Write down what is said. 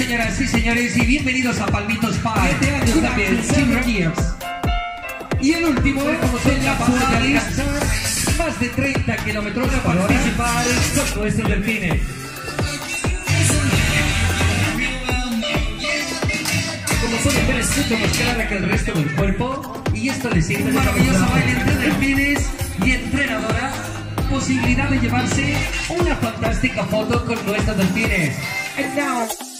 señoras y señores, y bienvenidos a Palmitos Park. 7 años también, 7 years. Y el último, como son capaces de alcanzar más de 30 kilómetros por hora, participar con nuestros delfines. Como pueden ver, es mucho más clara que el resto del cuerpo, y esto les sirve de maravilloso baile entre delfines y entrenadora. Posibilidad de llevarse una fantástica foto con nuestros delfines. And now